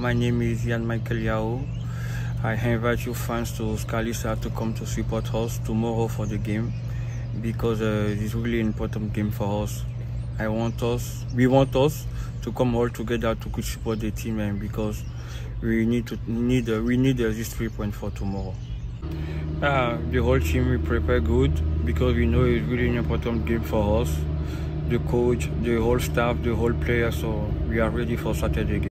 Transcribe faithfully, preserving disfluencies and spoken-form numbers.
my name is Yann Yao. I invite you fans to Scalisa to come to support us tomorrow for the game, because uh, it's really an important game for us. I want us, we want us to come all together to support the team, and because we need to need uh, we need uh, this three point for tomorrow. Uh, the whole team we prepare good because we know it's really an important game for us. The coach, the whole staff, the whole players, so we are ready for Saturday game.